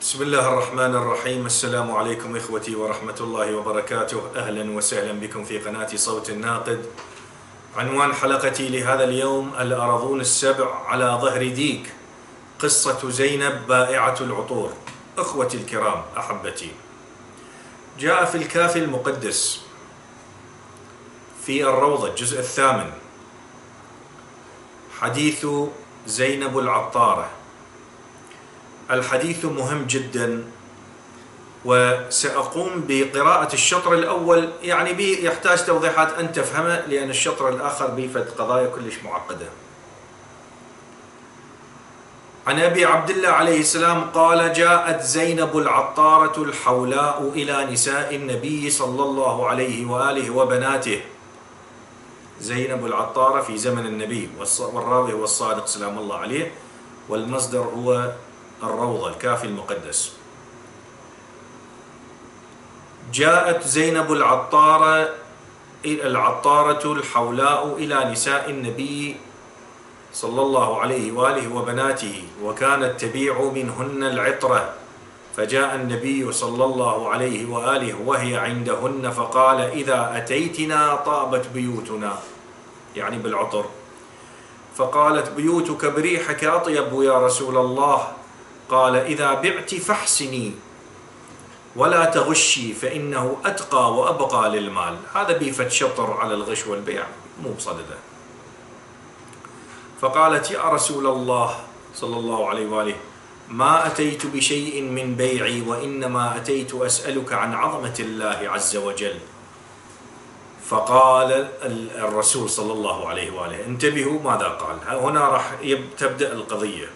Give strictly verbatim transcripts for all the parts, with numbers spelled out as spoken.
بسم الله الرحمن الرحيم. السلام عليكم إخوتي ورحمة الله وبركاته. أهلا وسهلا بكم في قناة صوت الناقد. عنوان حلقتي لهذا اليوم: الأراضون السبع على ظهر ديك، قصة زينب بائعة العطور. أخوتي الكرام أحبتي، جاء في الكافي المقدس في الروضة الجزء الثامن حديث زينب العطارة. الحديث مهم جدا، وسأقوم بقراءة الشطر الأول، يعني بي يحتاج توضيحات أن تفهمه، لأن الشطر الآخر بيفت قضايا كلش معقدة. عن أبي عبد الله عليه السلام قال: جاءت زينب العطارة الحولاء إلى نساء النبي صلى الله عليه وآله وبناته. زينب العطارة في زمن النبي، والراوي هو الصادق سلام الله عليه، والمصدر هو الروضة الكافي المقدس. جاءت زينب العطارة العطارة الحولاء إلى نساء النبي صلى الله عليه وآله وبناته، وكانت تبيع منهن العطرة، فجاء النبي صلى الله عليه وآله وهي عندهن فقال: إذا أتيتنا طابت بيوتنا، يعني بالعطر. فقالت: بيوتك بريحك أطيب يا رسول الله. قال: إذا بعت فاحسني ولا تغشي، فإنه أتقى وأبقى للمال. هذا بيفت شطر على الغش والبيع، مو بصدده. فقالت: يا رسول الله صلى الله عليه وآله، ما أتيت بشيء من بيعي، وإنما أتيت أسألك عن عظمة الله عز وجل. فقال الرسول صلى الله عليه وآله، انتبهوا ماذا قال، هنا راح تبدأ القضية.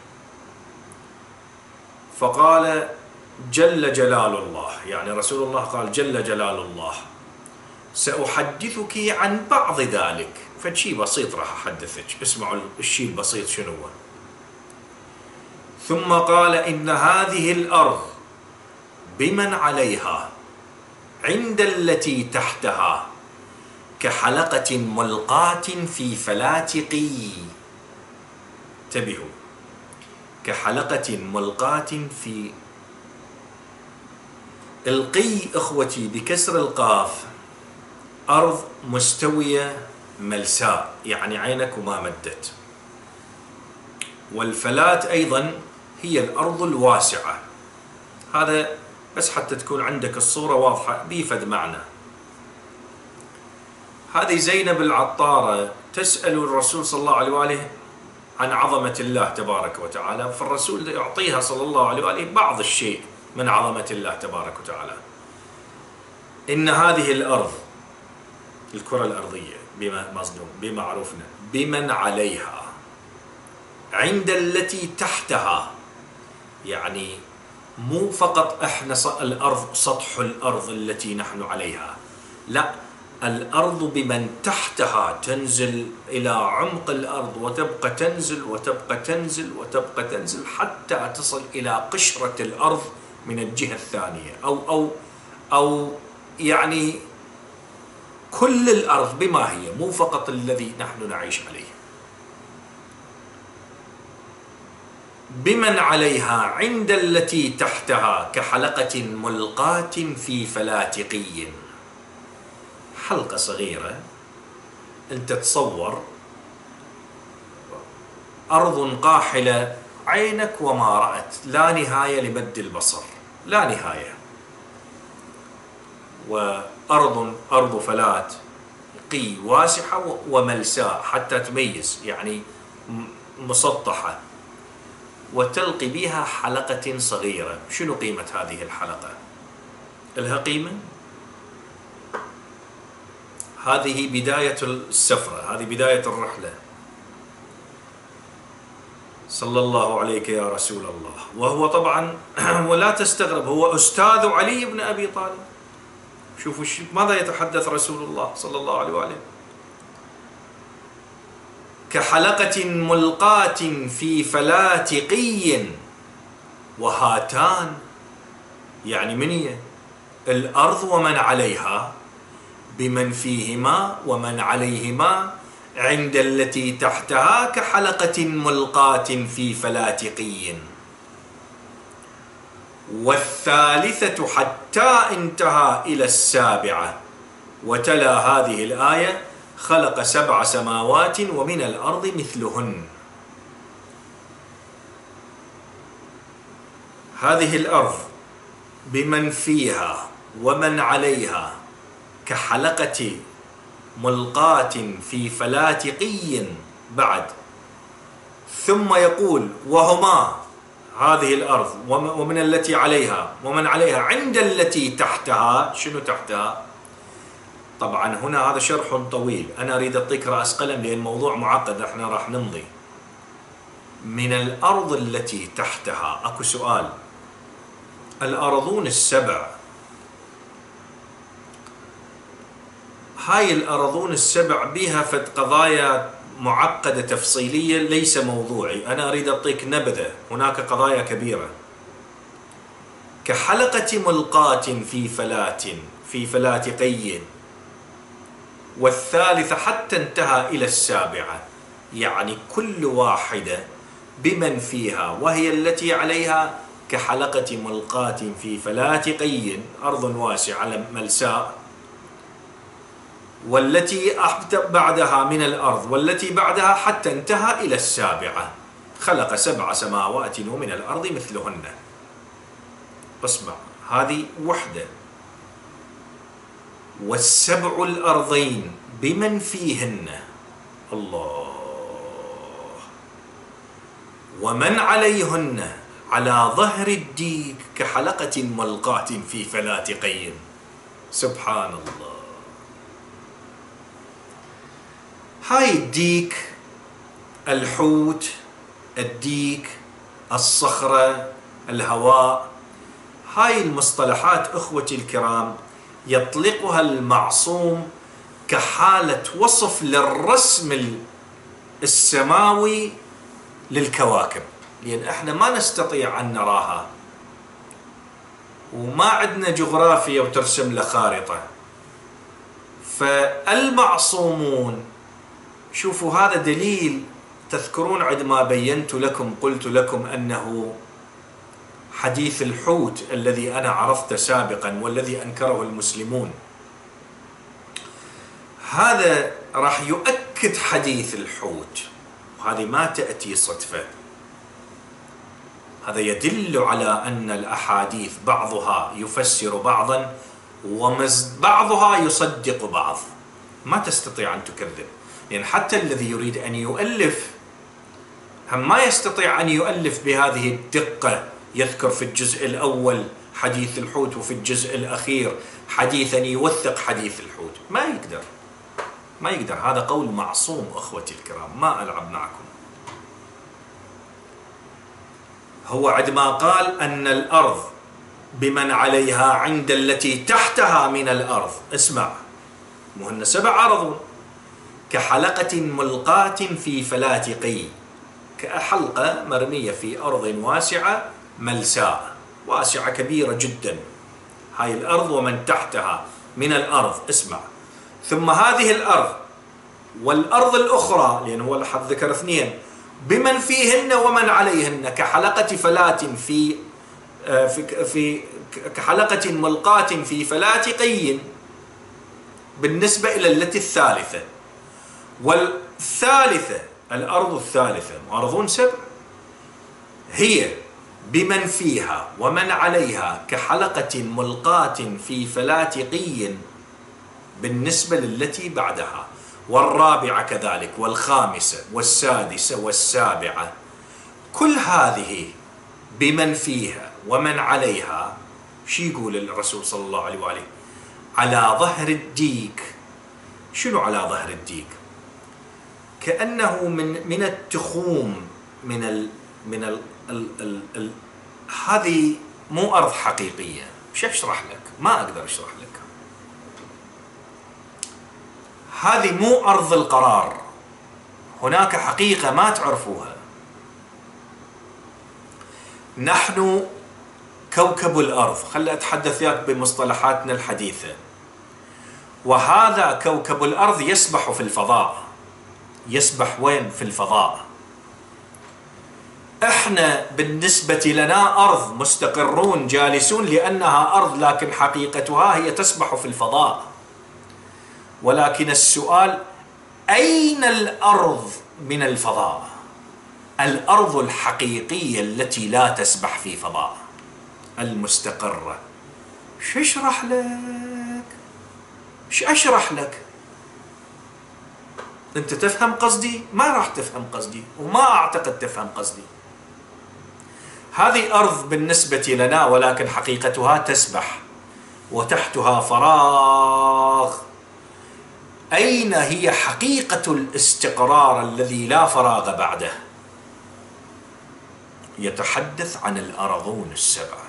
فقال: جل جلال الله، يعني رسول الله قال: جل جلال الله، سأحدثك عن بعض ذلك. فشي بسيط راح أحدثك، اسمعوا الشيء البسيط شنو هو. ثم قال: إن هذه الأرض بمن عليها عند التي تحتها كحلقة ملقاة في فلاة قي. انتبهوا، كحلقة ملقاة في القي. إخوتي بكسر القاف، أرض مستوية ملساء، يعني عينك وما مدت. والفلات أيضا هي الأرض الواسعة. هذا بس حتى تكون عندك الصورة واضحة، بيفد معنى. هذه زينب العطارة تسأل الرسول صلى الله عليه وآله عن عظمة الله تبارك وتعالى، فالرسول يعطيها صلى الله عليه وآله بعض الشيء من عظمة الله تبارك وتعالى. إن هذه الأرض، الكرة الأرضية بما مصدوم بما عرفنا، بمن عليها عند التي تحتها، يعني مو فقط احنا الأرض سطح الأرض التي نحن عليها، لا، الأرض بمن تحتها، تنزل إلى عمق الأرض وتبقى تنزل وتبقى تنزل وتبقى تنزل حتى تصل إلى قشرة الأرض من الجهة الثانية، أو أو أو يعني كل الأرض بما هي، مو فقط الذي نحن نعيش عليه. بمن عليها عند التي تحتها كحلقة ملقاة في فلاة قي. حلقة صغيرة، أنت تصور أرض قاحلة، عينك وما رأت، لا نهاية لمد البصر، لا نهاية. وأرض أرض فلات قي، واسعة وملساء حتى تميز، يعني مسطحة، وتلقي بها حلقة صغيرة. شنو قيمة هذه الحلقة؟ لها قيمة؟ هذه بداية السفرة، هذه بداية الرحلة. صلى الله عليك يا رسول الله. وهو طبعا ولا تستغرب، هو أستاذ علي بن أبي طالب. شوفوا ماذا يتحدث رسول الله صلى الله عليه وآله: كحلقة ملقاة في فلاة قي، وهاتان، يعني من هي؟ الأرض ومن عليها، بمن فيهما ومن عليهما، عند التي تحتها كحلقة ملقاة في فلاة قي. والثالثة حتى انتهى إلى السابعة، وتلا هذه الآية: خلق سبع سماوات ومن الأرض مثلهن. هذه الأرض بمن فيها ومن عليها كحلقة ملقاة في فلاة قي بعد، ثم يقول: وهما هذه الأرض ومن التي عليها ومن عليها عند التي تحتها. شنو تحتها؟ طبعا هنا هذا شرح طويل، أنا أريد أعطيك رأس قلم لأن الموضوع معقد، احنا راح نمضي. من الأرض التي تحتها أكو سؤال: الأرضون السبع، هاي الأرضون السبع بها فد قضايا معقدة تفصيلية، ليس موضوعي، أنا أريد أعطيك نبذة. هناك قضايا كبيرة كحلقة ملقاة في فلاة في فلاة قي، والثالثة حتى انتهى إلى السابعة، يعني كل واحدة بمن فيها وهي التي عليها كحلقة ملقاة في فلاة قي، أرض واسعة ملساء، والتي بعدها من الأرض والتي بعدها حتى انتهى إلى السابعة، خلق سبع سماوات ومن الأرض مثلهن. اسمع، هذه وحدة. والسبع الأرضين بمن فيهن، الله، ومن عليهن على ظهر الديك كحلقة ملقاة في فلاة قي. سبحان الله. هاي الديك، الحوت، الديك، الصخرة، الهواء، هاي المصطلحات أخوتي الكرام يطلقها المعصوم كحالة وصف للرسم السماوي للكواكب، لأن احنا ما نستطيع أن نراها، وما عندنا جغرافيا وترسم له خارطة. فالمعصومون، شوفوا هذا دليل. تذكرون عندما بينت لكم قلت لكم أنه حديث الحوت الذي أنا عرفته سابقا والذي أنكره المسلمون، هذا راح يؤكد حديث الحوت، وهذه ما تأتي صدفة. هذا يدل على أن الأحاديث بعضها يفسر بعضا وبعضها يصدق بعض، ما تستطيع أن تكذب. لأن حتى الذي يريد أن يؤلف هم ما يستطيع أن يؤلف بهذه الدقة، يذكر في الجزء الأول حديث الحوت وفي الجزء الأخير حديثا يوثق حديث الحوت، ما يقدر ما يقدر. هذا قول معصوم أخوتي الكرام، ما ألعب معكم. هو عندما قال أن الأرض بمن عليها عند التي تحتها من الأرض، اسمع، مهن سبع أرض كحلقة ملقاة في فلاة قي، كحلقة مرمية في أرض واسعة ملساء، واسعة كبيرة جدا، هاي الأرض ومن تحتها من الأرض. اسمع، ثم هذه الأرض والأرض الأخرى، لأن هو الحد ذكر اثنين، بمن فيهن ومن عليهن كحلقة فلاة في في في كحلقة ملقاة في فلاة قي، بالنسبة إلى التي الثالثة. والثالثة الأرض الثالثة، أرضون سبع، هي بمن فيها ومن عليها كحلقة ملقاة في فلاة قي بالنسبة للتي بعدها، والرابعة كذلك، والخامسة والسادسة والسابعة. كل هذه بمن فيها ومن عليها. شو يقول الرسول صلى الله عليه وآله؟ على ظهر الديك. شنو على ظهر الديك؟ كأنه من من التخوم، من ال من ال ال ال ال هذه مو أرض حقيقية. مش أشرح لك، ما أقدر أشرح لك. هذه مو أرض القرار، هناك حقيقة ما تعرفوها. نحن كوكب الأرض، خلي أتحدث وياك بمصطلحاتنا الحديثة. وهذا كوكب الأرض يسبح في الفضاء. يسبح وين؟ في الفضاء. احنا بالنسبة لنا أرض مستقرون جالسون لأنها أرض، لكن حقيقتها هي تسبح في الفضاء. ولكن السؤال أين الأرض من الفضاء؟ الأرض الحقيقية التي لا تسبح في فضاء، المستقرة. شو اشرح لك؟ شو اشرح لك؟ انت تفهم قصدي؟ ما راح تفهم قصدي، وما اعتقد تفهم قصدي. هذه أرض بالنسبة لنا، ولكن حقيقتها تسبح وتحتها فراغ. أين هي حقيقة الاستقرار الذي لا فراغ بعده؟ يتحدث عن الأرضون السبعة.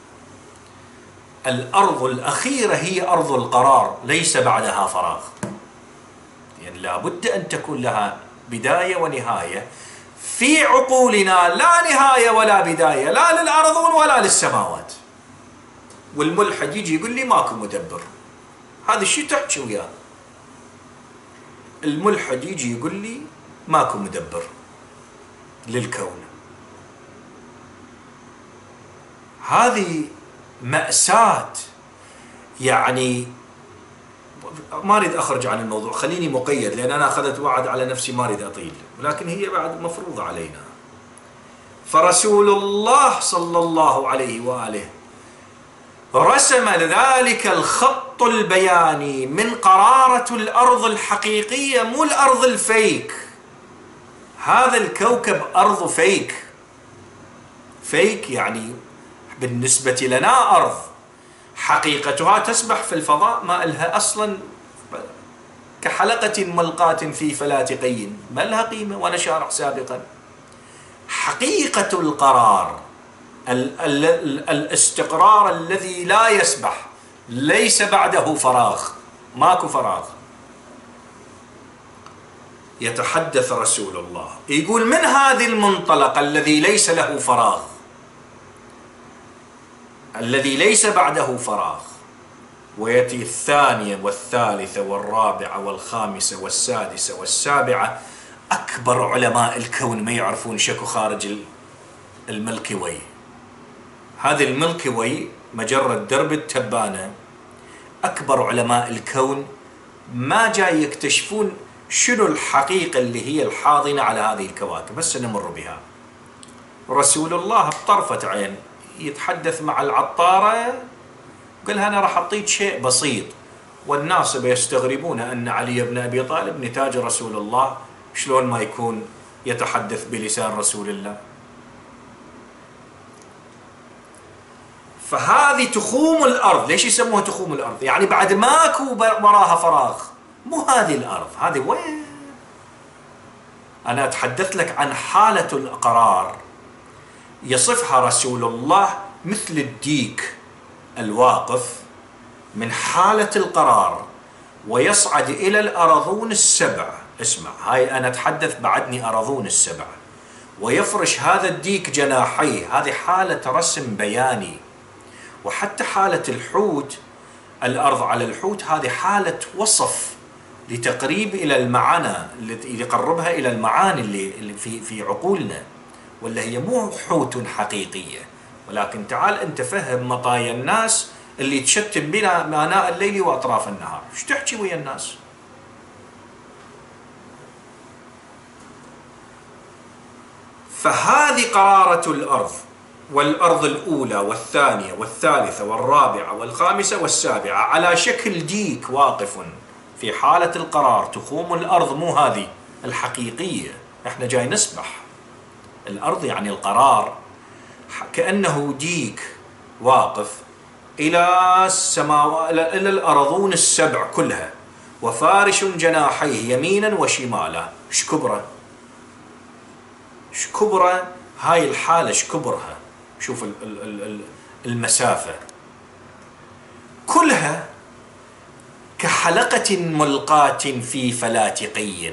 الأرض الأخيرة هي أرض القرار، ليس بعدها فراغ. يعني لا بد أن تكون لها بداية ونهاية. في عقولنا لا نهاية ولا بداية، لا للأرضون ولا للسماوات. والملحد يجي يقول لي ماكو مدبر. هذا الشيء تحكي وياه. الملحد يجي يقول لي ماكو مدبر للكون. هذه مأساة. يعني ما اريد اخرج عن الموضوع، خليني مقيد، لان انا اخذت وعد على نفسي ما اريد اطيل، ولكن هي بعد مفروضة علينا. فرسول الله صلى الله عليه واله رسم ذلك الخط البياني من قرارة الارض الحقيقية، مو الارض الفيك. هذا الكوكب ارض فيك. فيك يعني بالنسبة لنا أرض حقيقتها تسبح في الفضاء، ما إلها أصلا كحلقة ملقاة في فلاة قي، ما لها قيمة. وأنا شارح سابقا حقيقة القرار، ال ال ال الاستقرار الذي لا يسبح، ليس بعده فراغ، ماكو فراغ. يتحدث رسول الله يقول من هذا المنطلق الذي ليس له فراغ، الذي ليس بعده فراغ، ويأتي الثانية والثالثة والرابعة والخامسة والسادسة والسابعة. أكبر علماء الكون ما يعرفون شكو خارج الملكي واي. هذه الملكي واي مجرة درب التبانة. أكبر علماء الكون ما جاي يكتشفون شنو الحقيقة اللي هي الحاضنة على هذه الكواكب، بس نمر بها. رسول الله بطرفة عين يتحدث مع العطارة، قال أنا راح أعطيك شيء بسيط، والناس بيستغربون أن علي بن أبي طالب نتاج رسول الله، شلون ما يكون يتحدث بلسان رسول الله. فهذه تخوم الأرض. ليش يسموها تخوم الأرض؟ يعني بعد ماكو وراها فراغ. مو هذه الأرض، هذه وين؟ أنا أتحدث لك عن حالة القرار يصفها رسول الله مثل الديك الواقف من حالة القرار، ويصعد إلى الأرضون السبع. اسمع، هاي أنا أتحدث بعدني أرضون السبع، ويفرش هذا الديك جناحيه. هذه حالة رسم بياني. وحتى حالة الحوت، الأرض على الحوت، هذه حالة وصف لتقريب إلى المعنى، اللي يقربها إلى المعاني اللي في في عقولنا، ولا هي مو حوت حقيقية. ولكن تعال أنت فهم مطايا الناس اللي تشتم بنا آناء الليل وأطراف النهار. ايش تحكي ويا الناس؟ فهذه قرارة الأرض، والأرض الأولى والثانية والثالثة والرابعة والخامسة والسابعة على شكل ديك واقف في حالة القرار. تخوم الأرض مو هذه الحقيقية، احنا جاي نسبح. الأرض يعني القرار، كأنه ديك واقف إلى السماوات، إلى الأرضون السبع كلها، وفارش جناحيه يمينا وشمالا. ايش كبره؟ ايش كبره هاي الحالة؟ ايش كبرها؟ شوف المسافة كلها كحلقة ملقاة في فلاة قي.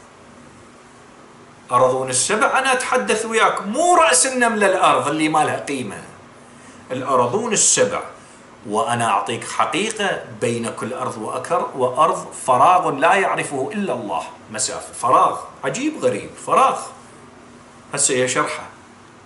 أرضون السبع، أنا أتحدث وياك مو رأس النملة الأرض اللي ما لها قيمة، الأرضون السبع. وأنا أعطيك حقيقة بين كل أرض وأكر وأرض فراغ لا يعرفه إلا الله. مسافة فراغ عجيب غريب، فراغ. هسه هي شرحه.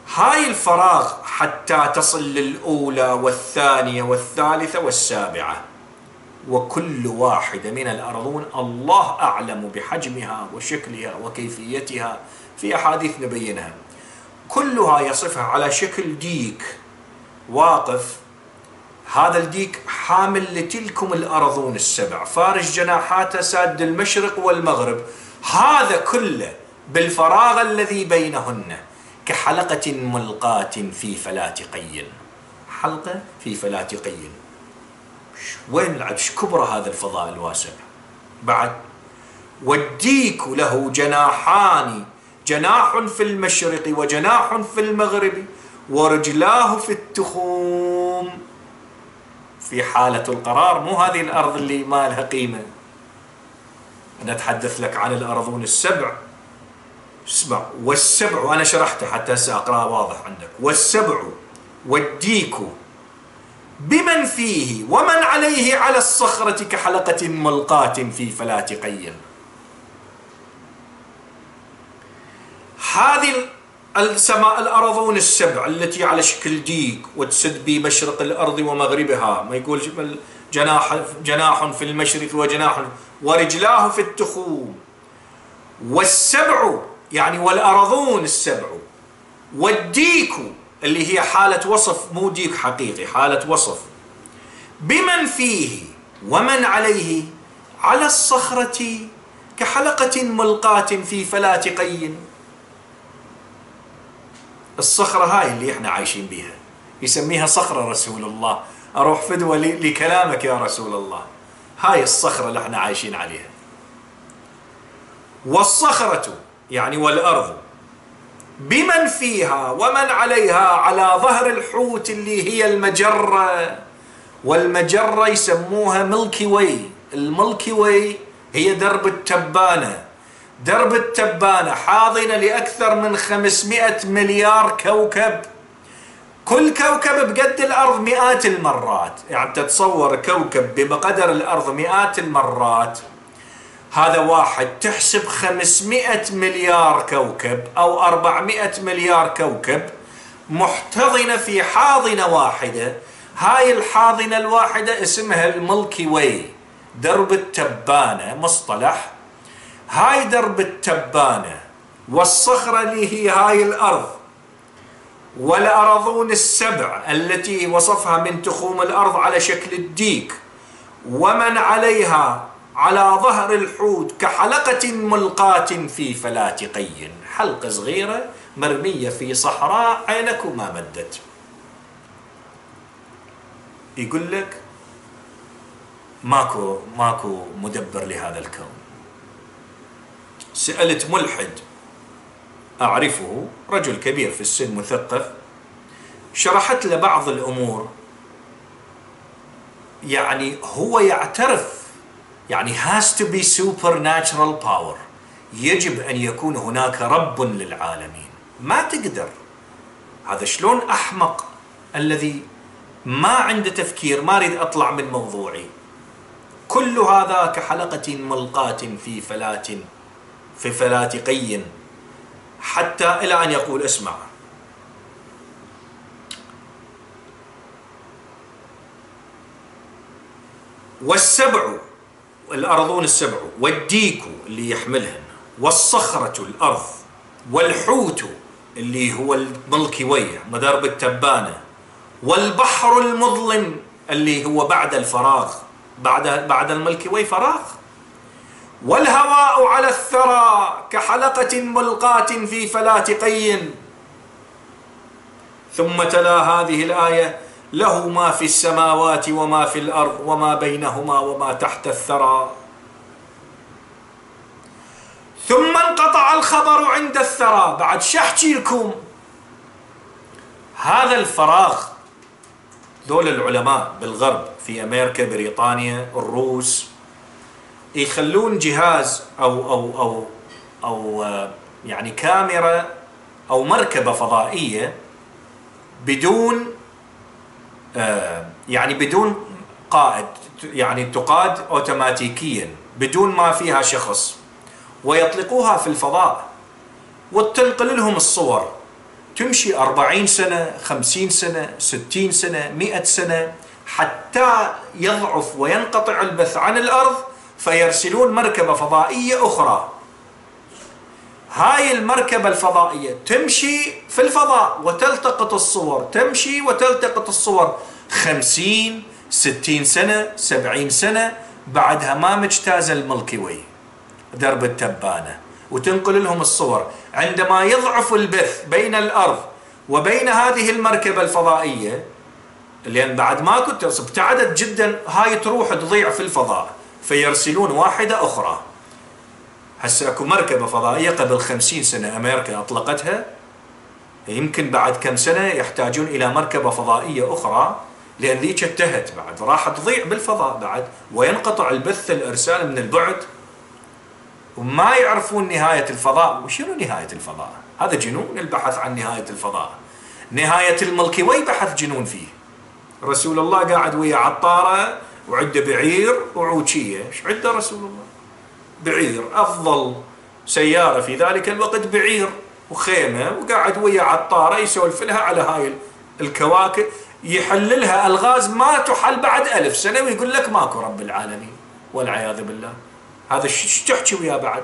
هاي الفراغ حتى تصل للأولى والثانية والثالثة والسابعة، وكل واحدة من الأرضون الله أعلم بحجمها وشكلها وكيفيتها، في أحاديث نبينها، كلها يصفها على شكل ديك واقف. هذا الديك حامل لتلكم الأرضون السبع، فارش جناحاته ساد المشرق والمغرب، هذا كله بالفراغ الذي بينهن كحلقة ملقاة في فلاة قي. حلقة في فلاة قي، وين العدش كبر هذا الفضاء الواسع. بعد والديك له جناحان، جناح في المشرق وجناح في المغرب، ورجلاه في التخوم. في حالة القرار، مو هذه الأرض اللي ما لها قيمة. أنا أتحدث لك عن الأرضون السبع. اسمع، والسبع، وأنا شرحته حتى هسه أقرأ واضح عندك. والسبع والديك بمن فيه ومن عليه على الصخرة كحلقة ملقاة في فلاة قي. هذه السماء الأرضون السبع التي على شكل ديك وتسد بمشرق الأرض ومغربها، ما يقول جناح جناح في المشرق وجناح، ورجلاه في التخوم. والسبع يعني والأرضون السبع، والديك اللي هي حالة وصف، مو ديك حقيقي، حالة وصف، بمن فيه ومن عليه على الصخرة كحلقة ملقاة في فلاة قي. الصخرة هاي اللي احنا عايشين بيها يسميها صخرة رسول الله. اروح فدوة لكلامك يا رسول الله، هاي الصخرة اللي احنا عايشين عليها. والصخرة يعني والأرض بمن فيها ومن عليها على ظهر الحوت اللي هي المجرة. والمجرة يسموها ملكي واي. الملكي واي هي درب التبانة. درب التبانة حاضنة لأكثر من خمسمائة مليار كوكب، كل كوكب بقد الأرض مئات المرات. يعني تتصور كوكب بقدر الأرض مئات المرات، هذا واحد تحسب خمسمائة مليار كوكب أو أربعمائة مليار كوكب محتضنة في حاضنة واحدة. هاي الحاضنة الواحدة اسمها الملكي واي، درب التبانة مصطلح. هاي درب التبانة والصخرة اللي هي هاي الأرض، والأرضون السبع التي وصفها من تخوم الأرض على شكل الديك، ومن عليها على ظهر الحوت كحلقة ملقاة في فلاة قي. حلقة صغيرة مرمية في صحراء عينك وما مدت. يقول لك ماكو ماكو مدبر لهذا الكون. سألت ملحد أعرفه، رجل كبير في السن مثقف، شرحت له بعض الأمور. يعني هو يعترف، يعني has to be supernatural power، يجب أن يكون هناك رب للعالمين. ما تقدر، هذا شلون أحمق الذي ما عنده تفكير. ما أريد أطلع من موضوعي. كل هذا كحلقة ملقاة في فلاة في فلاة قي، حتى إلى أن يقول اسمع، والسبع الأرضون السبع، والديك اللي يحملهن، والصخرة الأرض، والحوت اللي هو الملكي واي مدرب التبانة، والبحر المظلم اللي هو بعد الفراغ، بعد بعد الملكي واي فراغ، والهواء على الثرى كحلقة ملقاة في فلاة قي. ثم تلا هذه الآية: له ما في السماوات وما في الأرض وما بينهما وما تحت الثرى. ثم انقطع الخبر عند الثرى. بعد شحكي لكم هذا الفراغ. ذول العلماء بالغرب في أمريكا، بريطانيا، الروس، يخلون جهاز أو أو أو أو يعني كاميرا أو مركبة فضائية بدون يعني بدون قائد، يعني تقاد أوتوماتيكيا بدون ما فيها شخص، ويطلقوها في الفضاء وتنقل لهم الصور. تمشي أربعين سنة، خمسين سنة، ستين سنة، مئة سنة، حتى يضعف وينقطع البث عن الأرض، فيرسلون مركبة فضائية أخرى. هاي المركبة الفضائية تمشي في الفضاء وتلتقط الصور، تمشي وتلتقط الصور خمسين ستين سنة، سبعين سنة، بعدها ما مجتاز الملكي واي درب التبانة، وتنقل لهم الصور. عندما يضعف البث بين الأرض وبين هذه المركبة الفضائية، لأن بعد ما كنت ابتعدت جدا، هاي تروح تضيع في الفضاء، فيرسلون واحدة أخرى. هسه اكو مركبة فضائية قبل خمسين سنة أمريكا أطلقتها، يمكن بعد كم سنة يحتاجون إلى مركبة فضائية أخرى، لأن ذيك انتهت بعد، راح تضيع بالفضاء بعد، وينقطع البث الإرسال من البعد، وما يعرفون نهاية الفضاء. وشنو نهاية الفضاء؟ هذا جنون البحث عن نهاية الفضاء. نهاية الملكي واي بحث جنون فيه. رسول الله قاعد ويا عطارة وعنده بعير وعوشية. ايش عنده رسول الله؟ بعير، أفضل سيارة في ذلك الوقت بعير وخيمة، وقاعد ويا عطارة يسولف لها على هاي الكواكب، يحللها ألغاز ما تحل بعد ألف سنة، ويقول لك ماكو رب العالمين والعياذ بالله. هذا ايش تحكي وياه بعد؟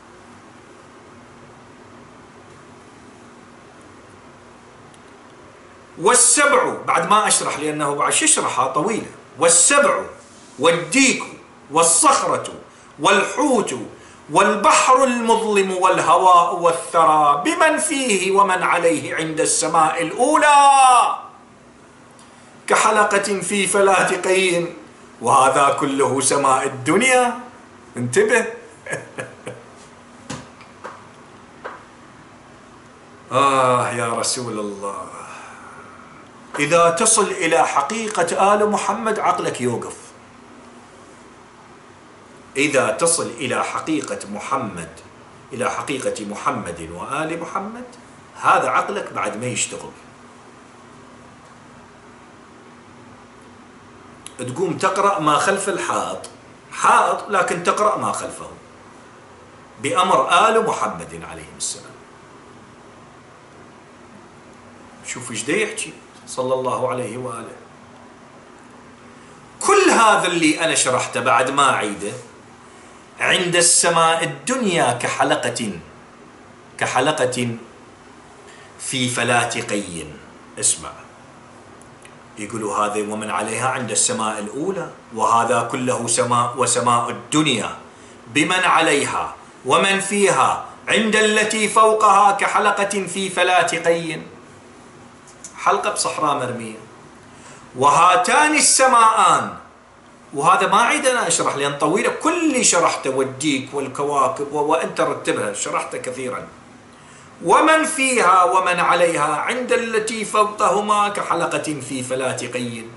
والسبع، بعد ما أشرح لأنه بعد شرحها طويلة. والسبع والديك والصخرة والحوت والبحر المظلم والهواء والثرى بمن فيه ومن عليه عند السماء الأولى كحلقة في فلاة قين، وهذا كله سماء الدنيا. انتبه. آه يا رسول الله، إذا تصل إلى حقيقة آل محمد عقلك يوقف. إذا تصل إلى حقيقة محمد، إلى حقيقة محمد وآل محمد، هذا عقلك بعد ما يشتغل. تقوم تقرأ ما خلف الحائط، حائط لكن تقرأ ما خلفه بأمر آل محمد عليه السلام. شوف ايش دا يحكي صلى الله عليه وآله. كل هذا اللي أنا شرحته بعد ما أعيده، عند السماء الدنيا كحلقة كحلقة في فلاة قين. اسمع، يقولوا هذا ومن عليها عند السماء الأولى، وهذا كله سماء وسماء الدنيا بمن عليها ومن فيها عند التي فوقها كحلقة في فلاة قين، حلقة بصحراء مرمية. وهاتان السماءان، وهذا ما عيد أنا أشرح لأن طويلة، كل اللي شرحته والديك والكواكب وأنت رتبها شرحته كثيرا. ومن فيها ومن عليها عند التي فوقهما كحلقة في فلاة قين،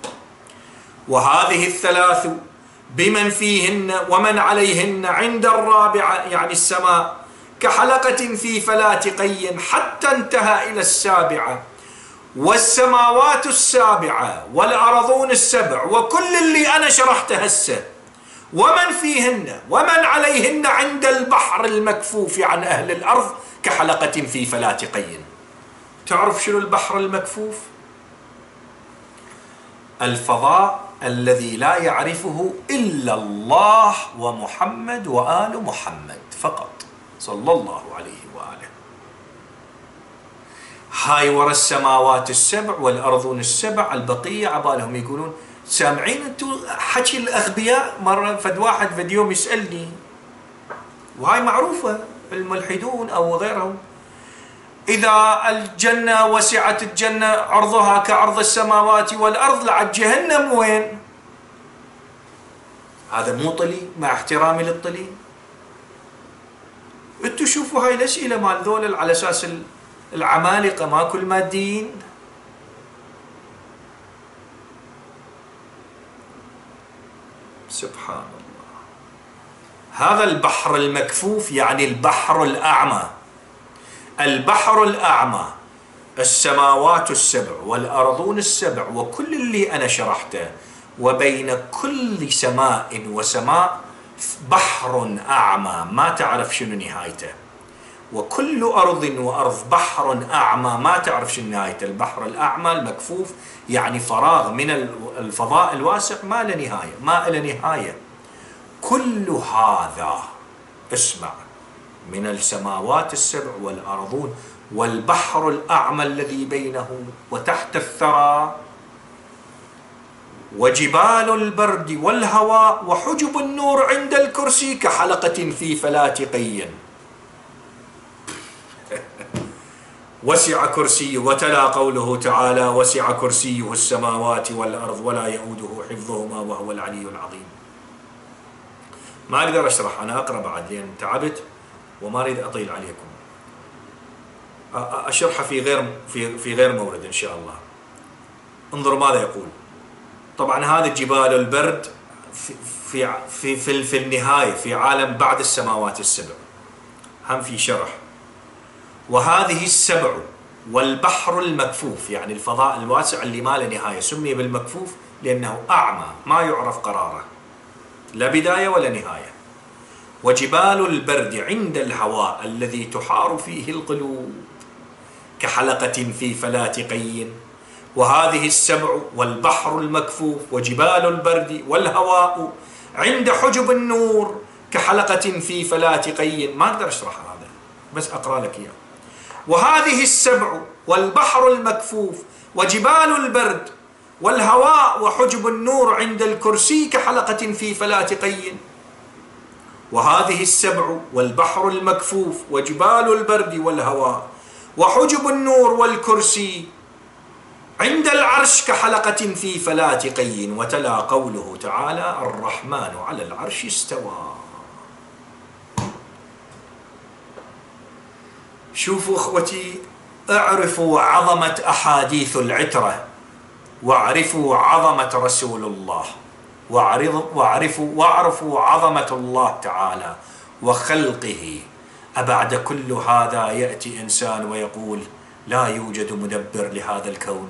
وهذه الثلاث بمن فيهن ومن عليهن عند الرابعة يعني السماء كحلقة في فلاة قين، حتى انتهى إلى السابعة. والسماوات السابعة والأرضون السبع وكل اللي أنا شرحته هسه ومن فيهن ومن عليهن عند البحر المكفوف عن أهل الأرض كحلقة في فلاة قين. تعرف شنو البحر المكفوف؟ الفضاء الذي لا يعرفه إلا الله ومحمد وآل محمد فقط صلى الله عليه وآله. هاي ورا السماوات السبع والأرضون السبع، البقية عبالهم يقولون سامعين انتم حكي الأغبياء. مرة فد واحد فيديو يسألني، وهاي معروفة الملحدون أو غيرهم، إذا الجنة وسعت الجنة عرضها كعرض السماوات والأرض لعد جهنم وين؟ هذا مو طلي مع احترامي للطلي. انتوا شوفوا هاي الأسئلة مال ذول على أساس العمالقة ما كل ماديين. سبحان الله. هذا البحر المكفوف يعني البحر الأعمى. البحر الأعمى، السماوات السبع والأرضون السبع وكل اللي أنا شرحته، وبين كل سماء وسماء بحر أعمى ما تعرف شنو نهايته. وكل أرض وأرض بحر أعمى، ما تعرف شو نهاية البحر الأعمى المكفوف، يعني فراغ من الفضاء الواسع ما له نهاية، ما له نهاية. كل هذا اسمع من السماوات السبع والأرضون والبحر الأعمى الذي بينه وتحت الثرى وجبال البرد والهواء وحجب النور عند الكرسي كحلقة في فلاة قي وسع كرسيه، وتلا قوله تعالى وسع كرسيه السماوات والأرض ولا يؤوده حفظهما وهو العلي العظيم. ما أقدر أشرح، أنا أقرأ بعد لأن تعبت وما أريد أطيل عليكم، أشرحها في غير في في غير مورد إن شاء الله. انظروا ماذا يقول. طبعا هذه جبال البرد في في في في, في النهاية في عالم بعد السماوات السبع، هم في شرح. وهذه السبع والبحر المكفوف، يعني الفضاء الواسع اللي ما له نهاية، سمي بالمكفوف لأنه أعمى ما يعرف قراره، لا بداية ولا نهاية. وجبال البرد عند الهواء الذي تحار فيه القلوب كحلقة في فلاة قي. وهذه السبع والبحر المكفوف وجبال البرد والهواء عند حجب النور كحلقة في فلاة قي. ما أقدر أشرح هذا، بس أقرأ لك إياه. وهذه السبع والبحر المكفوف وجبال البرد والهواء وحجب النور عند الكرسي كحلقة في فلاة قي. وهذه السبع والبحر المكفوف وجبال البرد والهواء وحجب النور والكرسي عند العرش كحلقة في فلاة قي. وتلا قوله تعالى الرحمن على العرش استوى. شوفوا اخوتي، اعرفوا عظمة أحاديث العترة، واعرفوا عظمة رسول الله، واعرفوا واعرفوا عظمة الله تعالى وخلقه. أبعد كل هذا يأتي إنسان ويقول لا يوجد مدبر لهذا الكون؟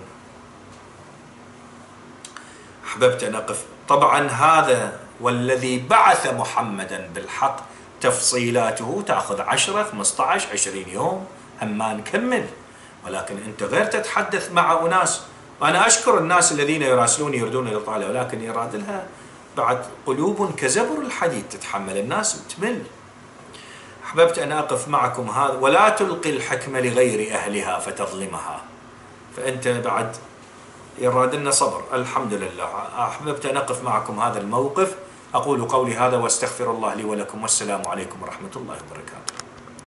أحببت أن أقف. طبعا هذا والذي بعث محمدا بالحق تفصيلاته تأخذ عشرة خمسة عشر عشرين يوم هم ما نكمل، ولكن أنت غير تتحدث مع أناس. وأنا أشكر الناس الذين يراسلوني يردون الإطالة، ولكن يراد لها بعد قلوب كزبر الحديد تتحمل، الناس تمل. أحببت أن أقف معكم هذا، ولا تلقي الحكمة لغير أهلها فتظلمها، فأنت بعد يراد لنا صبر. الحمد لله. أحببت أن أقف معكم هذا الموقف. أقول قولي هذا واستغفر الله لي ولكم، والسلام عليكم ورحمة الله وبركاته.